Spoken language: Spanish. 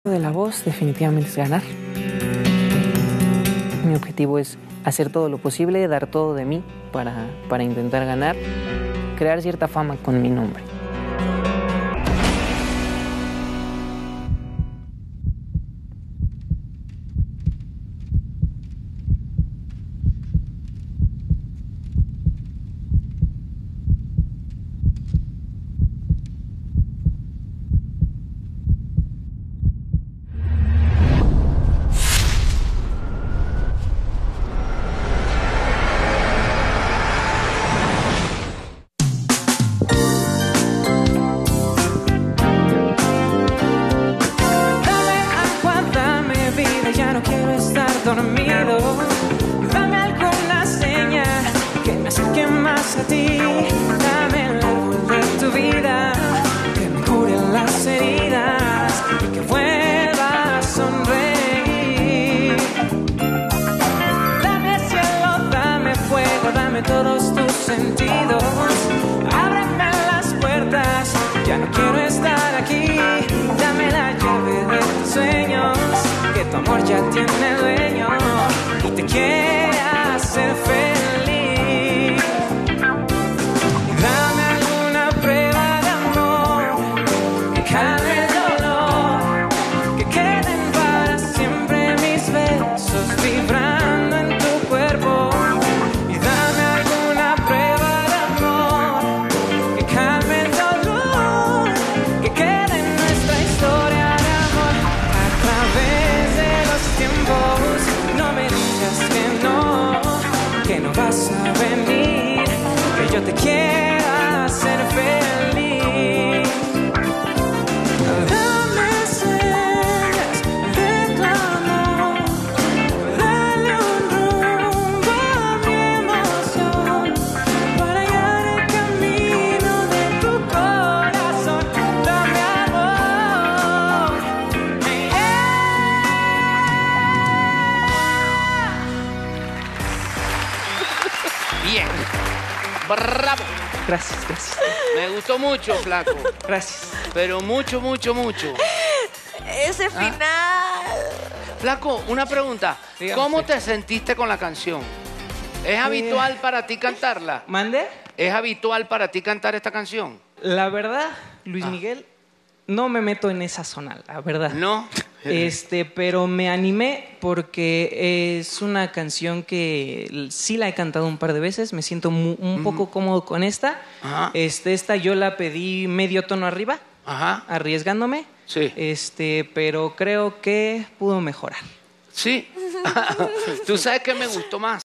De la voz definitivamente es ganar. Mi objetivo es hacer todo lo posible, dar todo de mí para intentar ganar, crear cierta fama con mi nombre. Ya no quiero estar dormido. Dame alguna señal que me acerque más a ti. Dame el árbol de tu vida, que me cure las heridas y que vuelva a sonreír. Dame cielo, dame fuego, dame todos tus sentidos. Ábreme las puertas, ya no quiero estar aquí. Dame la llave de tus sueños, que tu amor ya tiene dueño y te quiere hacer feliz. Y dame alguna prueba de amor que calme el dolor, que queden para siempre mis besos vibrando en tu cuerpo. Y dame alguna prueba de amor que calme el dolor, que quede nuestra historia de amor a través de los tiempos. No me digas que no vas a venir, que yo te quiero hacer feliz. Dame señas de tu amor, dale un rumbo a mi emoción, para hallar el camino de tu corazón. Dame amor, Bien. Bravo. Gracias, gracias. Me gustó mucho, flaco. Gracias. Pero mucho, mucho, mucho. Ese final. Flaco, una pregunta. Dígame ¿Cómo usted. te sentiste con la canción? ¿Es habitual para ti cantarla? ¿Mande? ¿Es habitual para ti cantar esta canción? La verdad, Luis Miguel, no me meto en esa zona, la verdad. ¿No? Pero me animé porque es una canción que sí la he cantado un par de veces. Me siento un poco cómodo con esta. Ajá. Esta yo la pedí medio tono arriba, Ajá. arriesgándome. Sí. Pero creo que pudo mejorar. Sí. ¿Tú sabes qué me gustó más?